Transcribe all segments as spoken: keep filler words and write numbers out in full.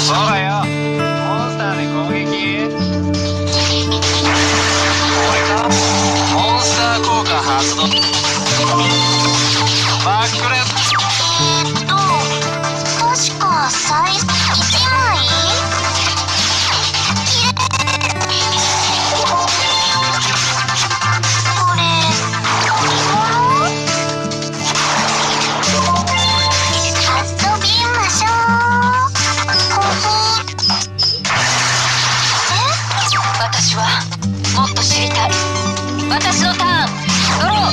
そうだよ。モンスターで攻撃。これか。モンスター効果発動。バックレッえーっと確か最いちまいこれ遊びましょう。ほほえ私はもっと知りたい。私のターン。ドロー。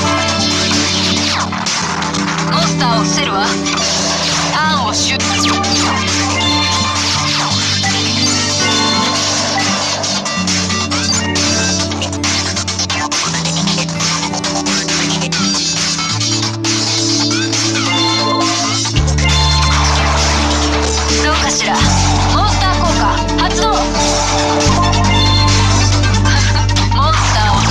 モンスターを伏せるわ。ターンをシュッ。どうかしら。モンスター効果発動。モンスターを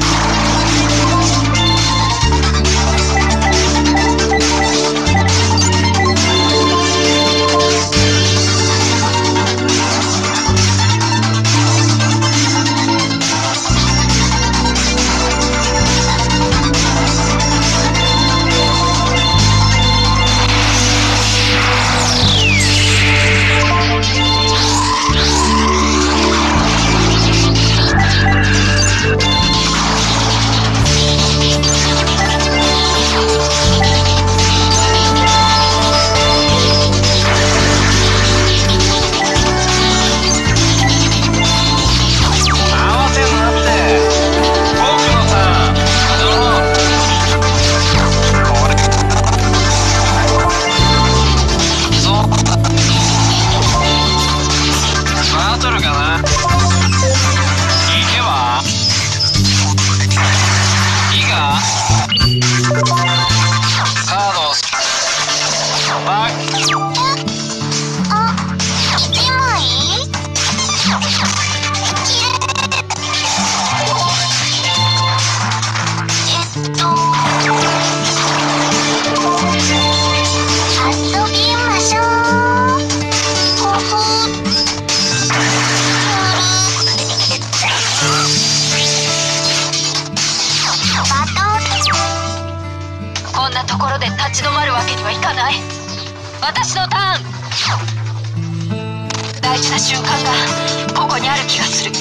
こんなところで立ち止まるわけにはいかない。私のターン。大事な瞬間がここにある気がする。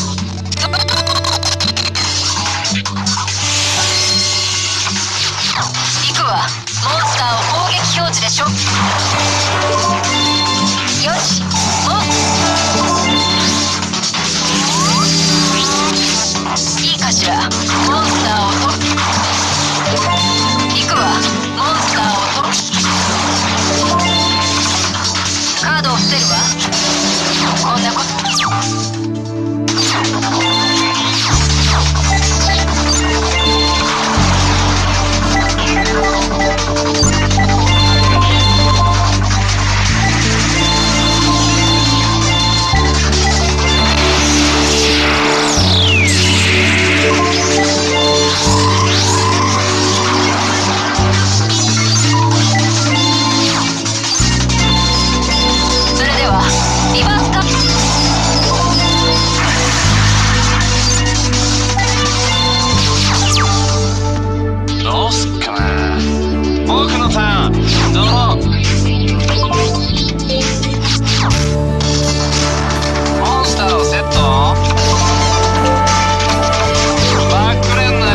行くわ。モンスターを攻撃表示でしょ。よし。おいいかしら。モンスターを取る。行くわ。モンスターを取る。カードを伏せるわ。こんなこと。それではリバースカップ。 どうすっかな。僕のターン。ドロー。モンスターをセット。バックレンナー。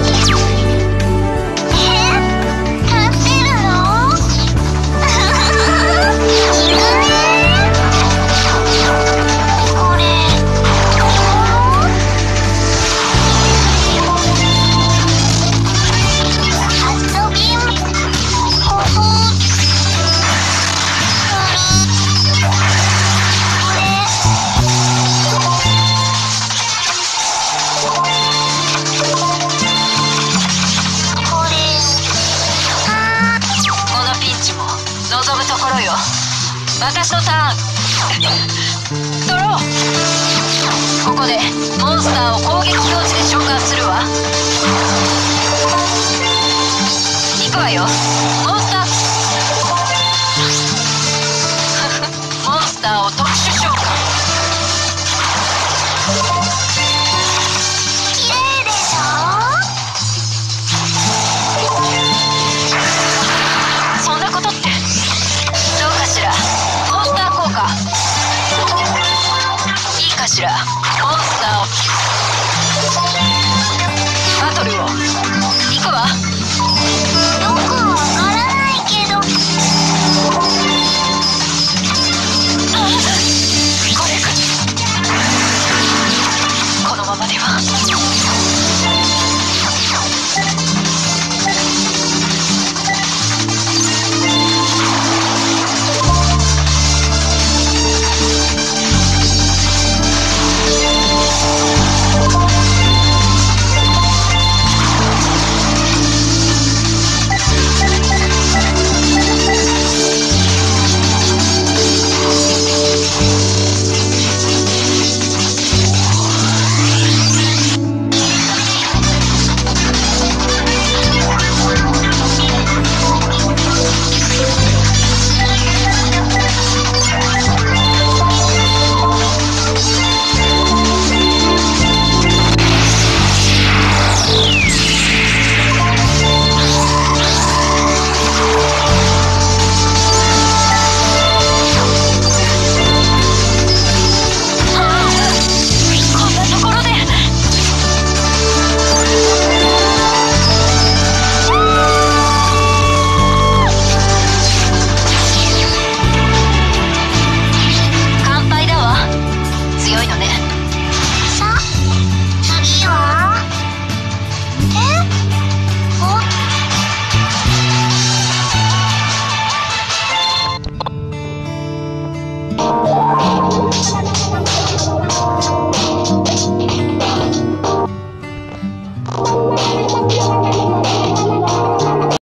え立てるのこれ遊びほほこれあこのピンチも望むところよ。私のターン。ドロー。ここでモンスターを攻撃表示で召喚するわ。